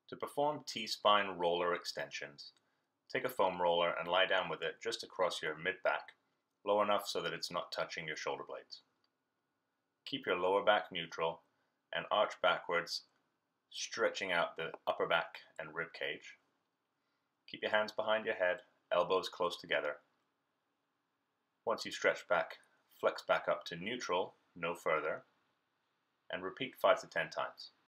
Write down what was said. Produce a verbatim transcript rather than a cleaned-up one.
To perform T-spine roller extensions, take a foam roller and lie down with it just across your mid-back, low enough so that it's not touching your shoulder blades. Keep your lower back neutral and arch backwards, stretching out the upper back and rib cage. Keep your hands behind your head, elbows close together. Once you stretch back, flex back up to neutral, no further, and repeat five to ten times.